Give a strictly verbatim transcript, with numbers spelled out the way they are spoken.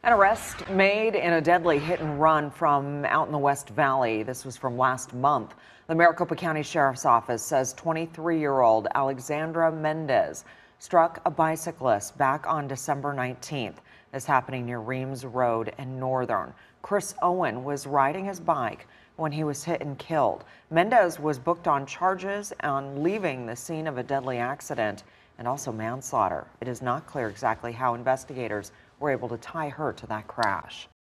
An arrest made in a deadly hit and run from out in the West Valley. This was from last month. The Maricopa County Sheriff's Office says twenty-three-year-old Alexandra Mendez struck a bicyclist back on December nineteenth. This happening near Reems Road in Northern. Chris Owan was riding his bike when he was hit and killed. Mendez was booked on charges on leaving the scene of a deadly accident and also manslaughter. It is not clear exactly how investigators were able to tie her to that crash.